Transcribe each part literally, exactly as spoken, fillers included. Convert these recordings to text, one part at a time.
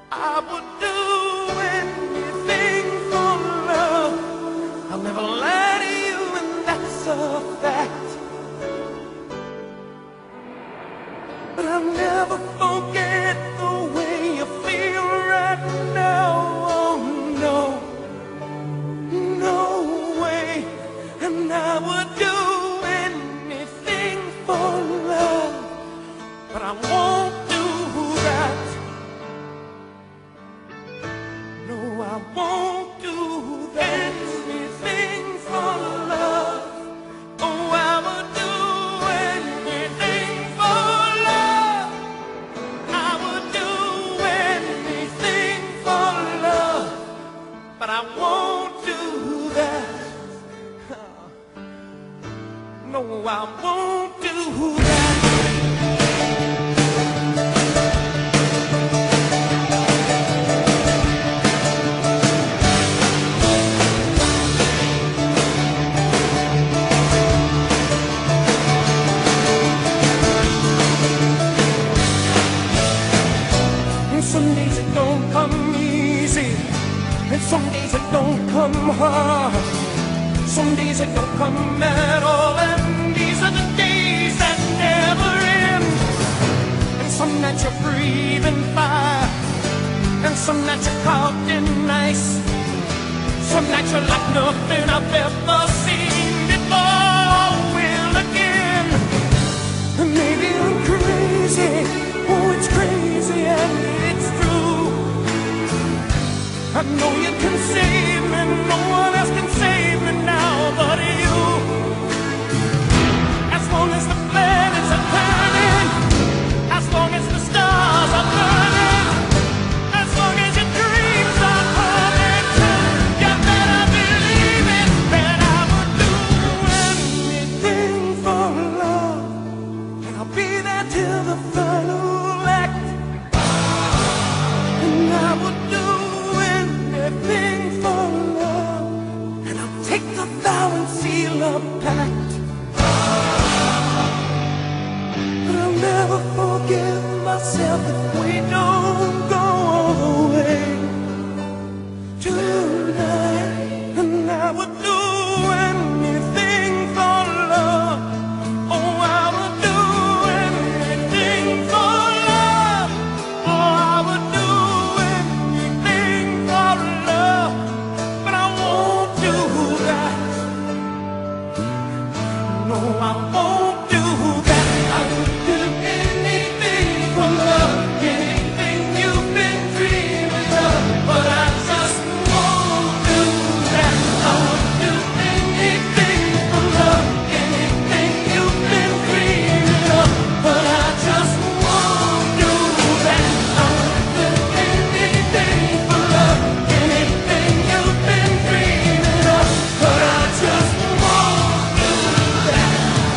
I would do anything for love. I'll never lie to you, and that's a fact. But I'll never forget the way you feel right now. Oh no, no way. And I would do anything for love, but I won't do that. No, I won't do that. Anything for love. Oh, I would do anything for love. I would do anything for love, but I won't do that. No, I won't do that. Some days it don't come easy, and some days it don't come hard. Some days it don't come at all, and these are the days that never end. And some nights you're breathing fire, and some nights you're caught in ice. Some nights you're like nothing I've ever seen before. Well, again, and maybe I'm crazy. Oh, it's crazy and it's true. I know you can save me, no one else can save me now but you. As long as the planets are turning, as long as the stars are burning, as long as your dreams are coming true, you better believe it, that I would do anything for love. And I'll be there till the final act. And I would do anything for love, and I'll take the vow and seal a pact. But I'll never forgive myself if we don't go all the way tonight. And I would do anything for love. Oh, I would do anything for love. Oh, I would do anything for love, but I won't do that. No, I won't do that. I would do anything for love, anything you've been dreaming of, but I just won't do that. I would do anything for love, anything you've been dreaming of, but I just won't do that. I would do anything for love, anything you've been dreaming of, but I just won't do that.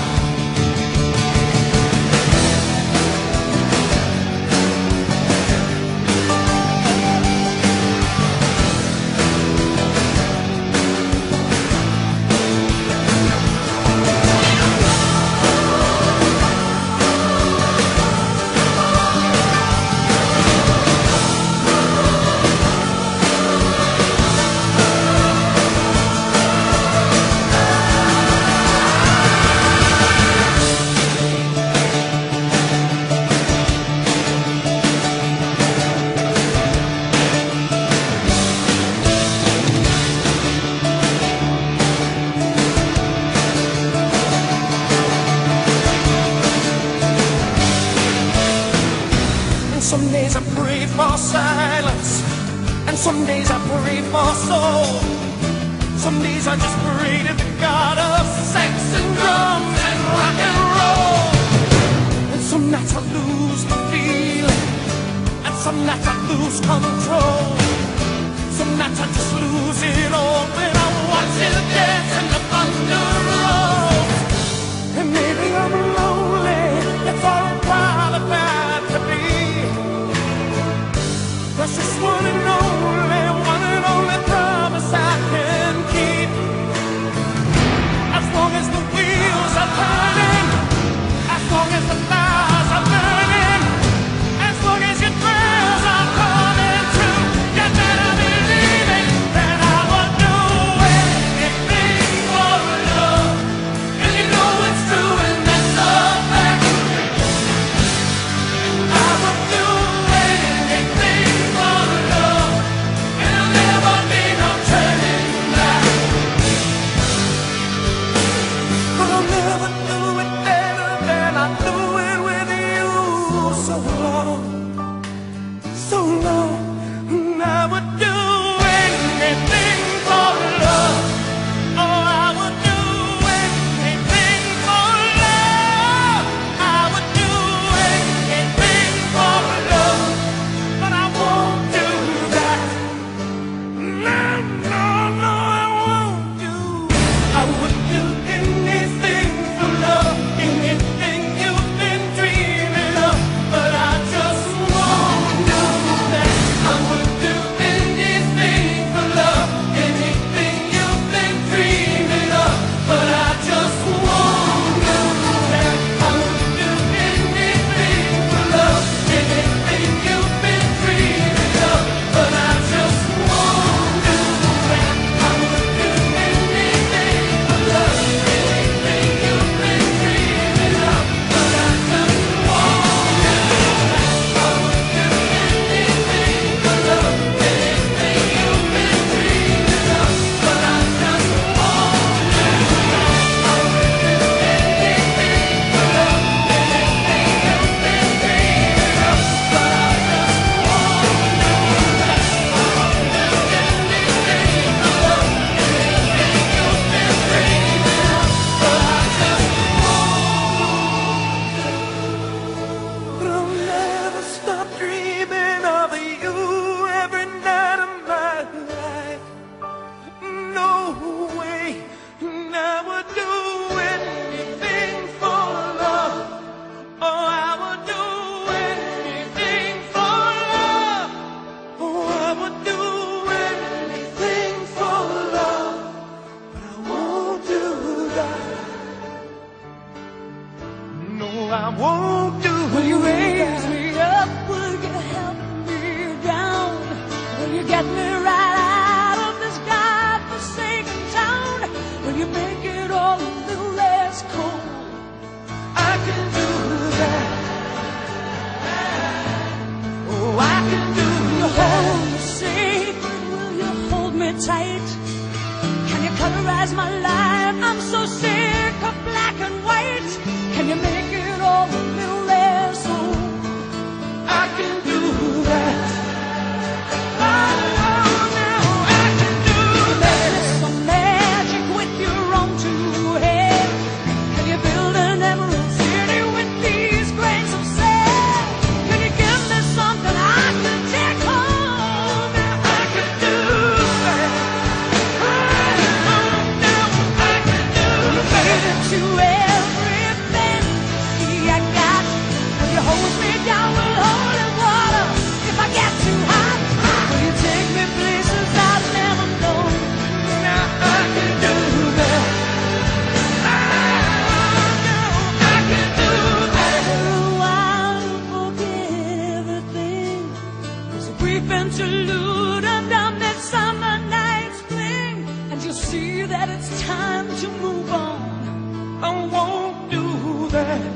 And some days I pray for silence, and some days I pray for soul. Some days I just pray to the God of sex and drums and rock and roll. And some nights I lose the feeling, and some nights I lose control. Some nights I just lose it all when I watch it dance and the thunder rolls. And maybe I'm lonely, that's all I'm qualified to be. That's just one and only, one and only promise I can keep. As long as the wheels are turning, as long as the fires are burning, as long as your prayers are coming is my life. I'm so sick of black and white. Can you make it all a little less so? I can do that. Oh, now I can do that. There's some magic with your own two hands. Can you build an emerald city with these grains of sand? Can you give me something I can take home? Now I can do that. Oh, now I can do that. You made it to everything I got. Will you hold me down with holy water if I get too hot? Will you take me places I've never known? Now I can do that. Oh, now I can do that. For a while you forget everything. It's a brief interlude under midsummer night's fling, and you see that it's time to move on. I won't do that.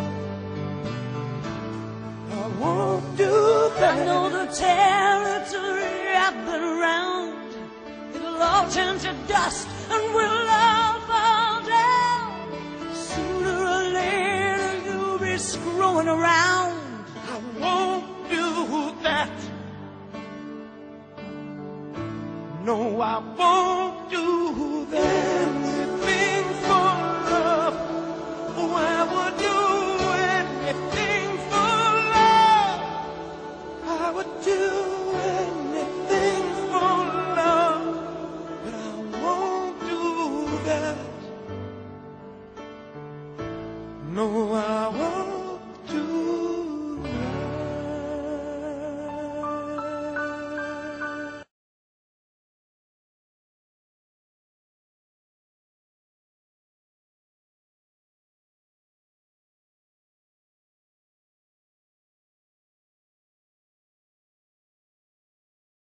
I won't do that. I know the territory I've been around. It'll all turn to dust and we'll all fall down. Sooner or later you'll be screwing around. I won't do that. No, I won't do that.